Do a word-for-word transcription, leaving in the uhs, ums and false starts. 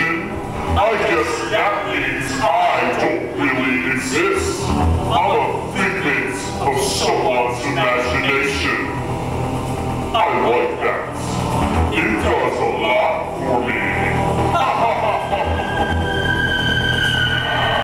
question? I guess that means I don't really exist. I'm a figment of someone's imagination.